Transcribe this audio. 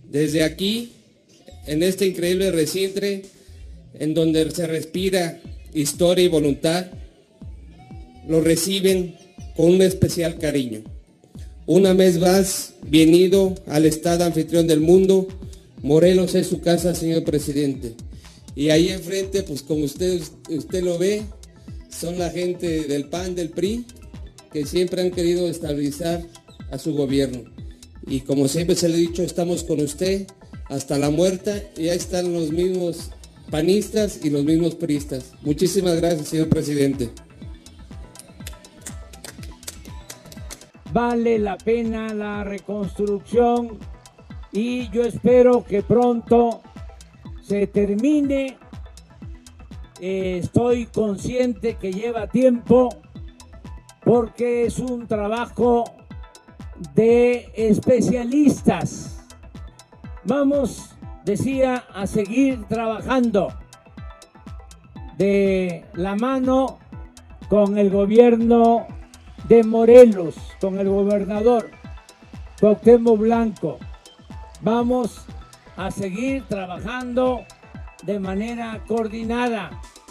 Desde aquí, en este increíble recinto, en donde se respira historia y voluntad, lo reciben con un especial cariño. Una vez más, bienvenido al estado anfitrión del mundo. Morelos es su casa, señor presidente. Y ahí enfrente, pues como usted lo ve, son la gente del PAN, del PRI, que siempre han querido estabilizar a su gobierno. Y como siempre se le ha dicho, estamos con usted hasta la muerte, y ahí están los mismos panistas y los mismos priistas. Muchísimas gracias, señor presidente. Vale la pena la reconstrucción y yo espero que pronto se termine. Estoy consciente que lleva tiempo porque es un trabajo de especialistas. Vamos, decía, a seguir trabajando de la mano con el gobierno de Morelos, con el gobernador Cuauhtémoc Blanco. Vamos a seguir trabajando de manera coordinada.